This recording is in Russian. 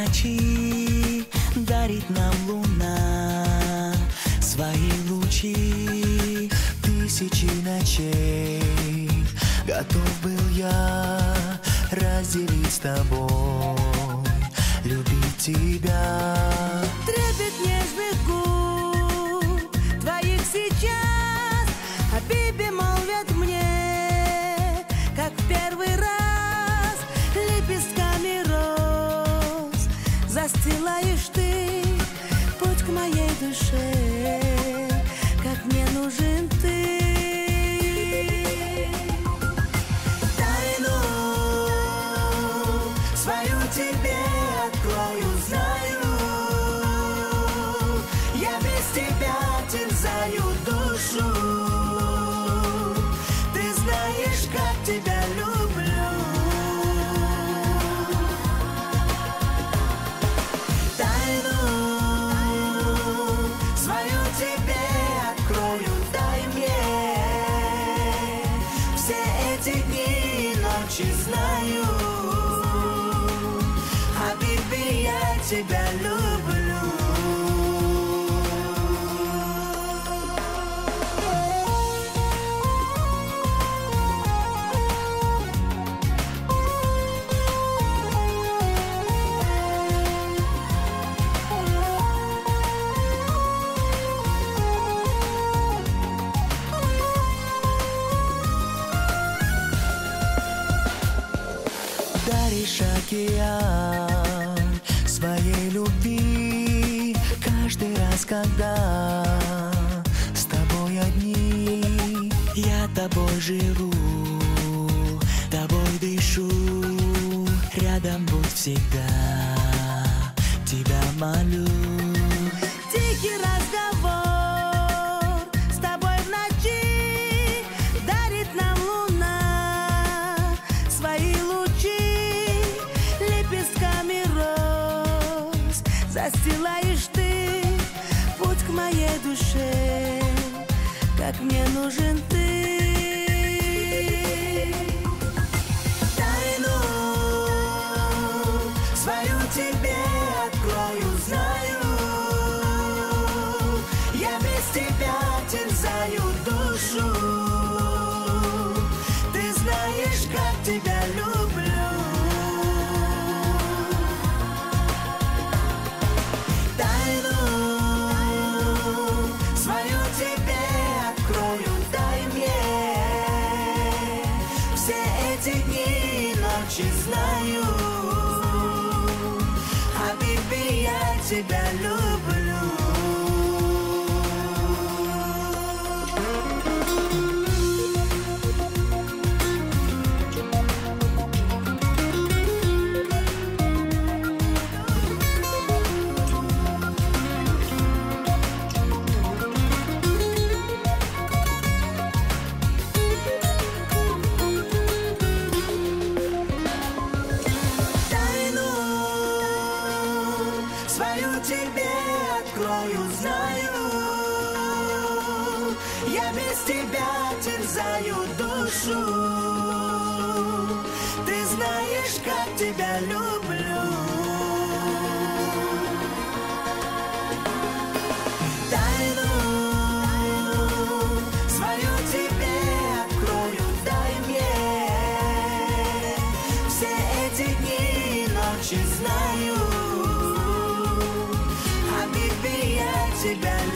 ночи дарит нам луна свои лучи. Тысячи ночей готов был я разделить с тобой, любить тебя. Трепет нежных губ твоих сейчас, Хабиби молвят мне, как в первый раз. Лепестками роз застилаешь ты путь к моей душе, как мне нужен ты. Тайну свою тебе открою, знаю, я без тебя терзаю душу. Ты знаешь, как тебя люблю. Тайну свою тебе открою, дай мне. Все эти дни и ночи знаю, Хабиби, я тебя люблю. Даришь океан своей любви каждый раз, когда с тобой одни. Я тобой живу, тобой дышу, рядом будь всегда, тебя молю. Тихий разговор с тобой в ночи дарит нам луна свои лучи. Лепестками роз застилаешь ты путь к моей душе, как мне нужен ты. Тайну свою тебе открою, знаю, я без тебя терзаю душу. Ты знаешь, как тебя люблю. Тайну свою тебе открою, дай мне. Все эти дни и ночи знаю, Хабиби, я тебя люблю. Тайну свою тебе открою, знаю, я без тебя терзаю душу. Ты знаешь, как тебя люблю. Тайну свою тебе открою, дай мне. Все эти дни и ночи знаю, Хабиби, я тебя